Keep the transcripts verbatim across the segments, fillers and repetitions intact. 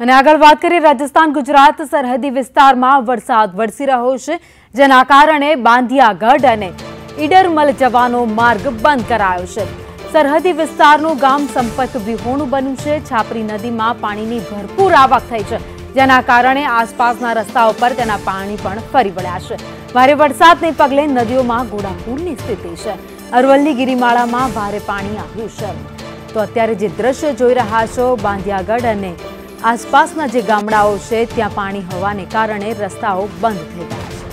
અને આગળ વાત કરીએ, રાજસ્થાન ગુજરાત સરહદી વિસ્તારમાં વરસાદ વરસી રહ્યો છે, જેના કારણે બાંધિયાગઢ અને ઈડરમલ જવાનો માર્ગ બંધ કરાયો છે। સરહદી વિસ્તારનું ગામ સંપર્ક વિહોણું બન્યું છે। છાપરી નદીમાં પાણીની ભરપૂર આવક થઈ છે, જેના કારણે આસપાસના રસ્તાઓ પર તેના પાણી પણ ફરી વળ્યા છે। ભારે વરસાદને પગલે નદીઓમાં ઘોડાપૂરની સ્થિતિ છે। અરવલ્લી ગિરિમાળામાં ભારે પાણી આવ્યું છે। તો અત્યારે જે દ્રશ્ય જોઈ રહ્યા છો, બાંધિયાગઢ અને આસપાસના જે ગામડાઓ છે ત્યાં પાણી હોવાને કારણે રસ્તાઓ બંધ થઈ ગયા છે।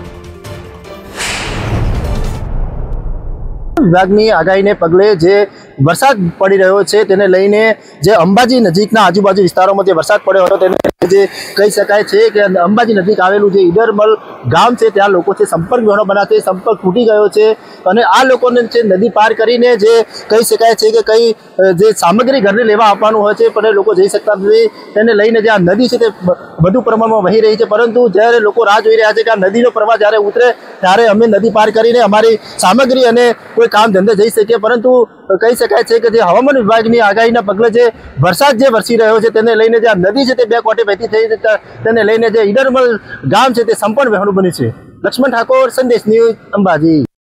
વિભાગની આગાહીને પગલે જે વરસાદ પડી રહ્યો છે તેને લઈને જે અંબાજી નજીકના આજુબાજુ વિસ્તારોમાં જે વરસાદ પડ્યો હતો તેને જે કહી શકાય છે કે અંબાજી નજીક આવેલું જે ઈડરમલ ગામ છે ત્યાં લોકો છે સંપર્ક વિહોણો બનાવશે, સંપર્ક તૂટી ગયો છે અને આ લોકોને છે નદી પાર કરીને જે કહી શકાય છે કે કઈ જે સામગ્રી ઘરને લેવા આપવાનું હોય છે પણ લોકો જઈ શકતા નથી। તેને લઈને જે આ નદી છે તે વધુ પ્રમાણમાં વહી રહી છે, પરંતુ જ્યારે લોકો રાહ જોઈ રહ્યા છે કે આ નદીનો પ્રવાહ જ્યારે ઉતરે ત્યારે અમે નદી પાર કરીને અમારી સામગ્રી અને કોઈ કામ ધંધે જઈ શકીએ। પરંતુ કહી શકાય છે કે જે હવામાન વિભાગની આગાહીના પગલે જે વરસાદ જે વરસી રહ્યો છે તેને લઈને જે આ નદી છે તે બે કોટે વહેતી થઈ છે, તેને લઈને જે ઈડરમલ ગામ છે તે સંપૂર્ણ વહેણું બન્યું છે। લક્ષ્મણ ઠાકોર, સંદેશ ન્યૂઝ, અંબાજી।